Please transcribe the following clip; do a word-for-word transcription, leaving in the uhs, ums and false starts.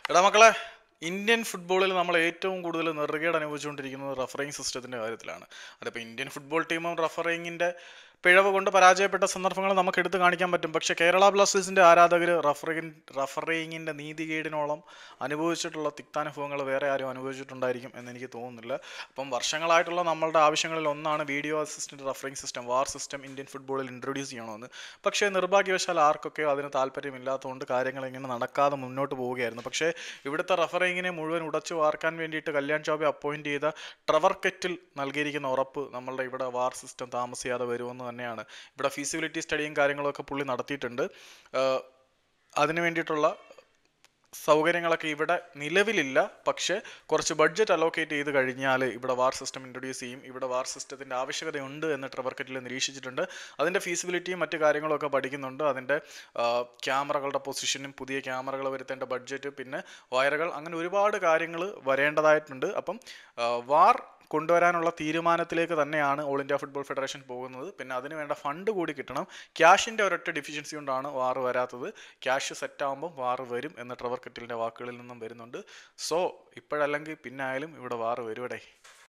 എടാ മക്കളെ, ഇന്ത്യൻ ഫുട്ബോളിൽ നമ്മൾ ഏറ്റവും കൂടുതൽ നെറുകേട് അനുഭവിച്ചുകൊണ്ടിരിക്കുന്നത് റഫറിങ് സിസ്റ്റത്തിന്റെ കാര്യത്തിലാണ്. അതിപ്പോൾ ഇന്ത്യൻ ഫുട്ബോൾ ടീമും റഫറിങ്ങിന്റെ പിഴവ് കൊണ്ട് പരാജയപ്പെട്ട സന്ദർഭങ്ങൾ നമുക്ക് എടുത്തു കാണിക്കാൻ പറ്റും. പക്ഷെ കേരള ബ്ലാസ്റ്റേഴ്സിന്റെ ആരാധകർ റഫറിങ് റഫറിങ്ങിന്റെ നീതികേടിനോളം അനുഭവിച്ചിട്ടുള്ള തിക്താനുഭവങ്ങൾ വേറെ ആരും അനുഭവിച്ചിട്ടുണ്ടായിരിക്കും എന്ന് എനിക്ക് തോന്നുന്നില്ല. അപ്പം വർഷങ്ങളായിട്ടുള്ള നമ്മളുടെ ആവശ്യങ്ങളിൽ ഒന്നാണ് video assistant referring system, VAR system Indian ഫുട്ബോളിൽ ഇൻട്രൊഡ്യൂസ് ചെയ്യണമെന്ന്. പക്ഷേ നിർഭാഗ്യവശാൽ ആർക്കൊക്കെയോ അതിന് താല്പര്യമില്ലാത്തതുകൊണ്ട് കാര്യങ്ങൾ ഇങ്ങനെ നടക്കാതെ മുന്നോട്ട് പോവുകയായിരുന്നു. പക്ഷേ ഇവിടുത്തെ റഫറിങ്ങിനെ മുഴുവൻ ഉടച്ചു വാർക്കാൻ വേണ്ടിയിട്ട് കല്യാൺ ചൗബെ അപ്പോയിന്റ് ചെയ്ത ട്രെവർ കെറ്റിൽ നൽകിയിരിക്കുന്ന ഉറപ്പ് നമ്മളുടെ ഇവിടെ വാർ സിസ്റ്റം താമസിയാതെ വരുമെന്ന് തന്നെയാണ്. ഇവിടെ ഫീസിബിലിറ്റി സ്റ്റഡിയും കാര്യങ്ങളൊക്കെ പുള്ളി നടത്തിയിട്ടുണ്ട്. അതിന് വേണ്ടിയിട്ടുള്ള സൗകര്യങ്ങളൊക്കെ ഇവിടെ നിലവിലില്ല. പക്ഷേ കുറച്ച് ബഡ്ജറ്റ് അലോക്കേറ്റ് ചെയ്ത് കഴിഞ്ഞാൽ ഇവിടെ വാർ സിസ്റ്റം ഇൻട്രൊഡ്യൂസ് ചെയ്യും. ഇവിടെ വാർ സിസ്റ്റത്തിൻ്റെ ആവശ്യകതയുണ്ട് എന്ന് ട്രെവർ കെറ്റിൽ നിരീക്ഷിച്ചിട്ടുണ്ട്. അതിൻ്റെ ഫീസിബിലിറ്റിയും മറ്റു കാര്യങ്ങളൊക്കെ പഠിക്കുന്നുണ്ട്. അതിൻ്റെ ക്യാമറകളുടെ പൊസിഷനും പുതിയ ക്യാമറകൾ വരുത്തേണ്ട ബഡ്ജറ്റ്, പിന്നെ വയറുകൾ, അങ്ങനെ ഒരുപാട് കാര്യങ്ങൾ വരേണ്ടതായിട്ടുണ്ട്. അപ്പം വാർ കൊണ്ടുവരാനുള്ള തീരുമാനത്തിലേക്ക് തന്നെയാണ് ഓൾ ഇന്ത്യ ഫുട്ബോൾ ഫെഡറേഷൻ പോകുന്നത്. പിന്നെ അതിന് വേണ്ട ഫണ്ട് കൂടി കിട്ടണം. ക്യാഷിൻ്റെ ഒരൊറ്റ ഡെഫിഷ്യൻസി കൊണ്ടാണ് വാർ വരാത്തത്. ക്യാഷ് സെറ്റാകുമ്പം വാർ വരും എന്ന് ട്രെവർ കെറ്റിലിൻ്റെ വാക്കുകളിൽ നിന്നും വരുന്നുണ്ട്. സോ ഇപ്പോഴല്ലെങ്കിൽ പിന്നെ ആയാലും ഇവിടെ വാർ വരുവടേ.